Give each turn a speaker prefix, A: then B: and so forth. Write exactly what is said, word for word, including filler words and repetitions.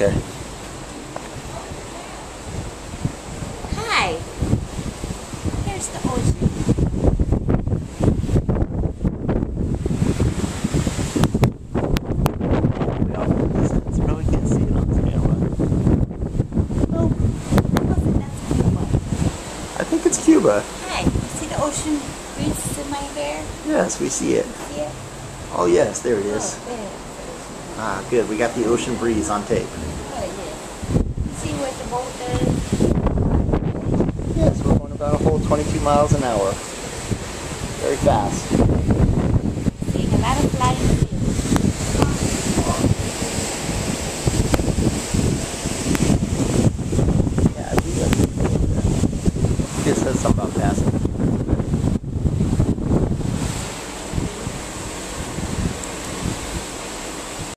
A: Okay.
B: Hi. Here's the ocean.
A: It's probably can't see it on camera. Nope.
B: That's Cuba.
A: I think it's Cuba.
B: Hi. You see the ocean breeze in my hair?
A: Yes, we see it.
B: See it?
A: Oh yes, there it is.
B: Oh, there.
A: Ah, good. We got the ocean breeze on tape.
B: Oh, yeah. You see what the boat does?
A: Yes, we're going about a whole twenty-two miles an hour. Very fast.
B: Seeing a lot of flying fish.
A: Yeah, I do that. It says something about passing.